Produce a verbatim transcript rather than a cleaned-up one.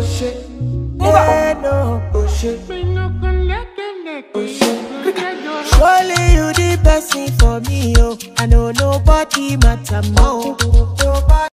oh shit. Yeah, no, oh shit. Oh shit. Surely you the best thing for me, oh. I know nobody matter more. Nobody